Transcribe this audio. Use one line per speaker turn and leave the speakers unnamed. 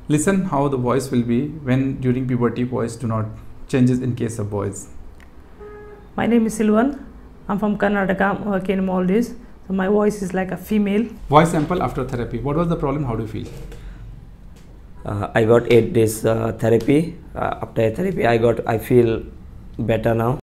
Listen how the voice will be when during puberty voice do not changes in case of boys.
My name is Silvan. I'm from Karnataka. I'm working in Maldives. So my voice is like a female.
Voice sample after therapy. What was the problem? How do you feel?
I got 8 days therapy. After therapy, I feel better now.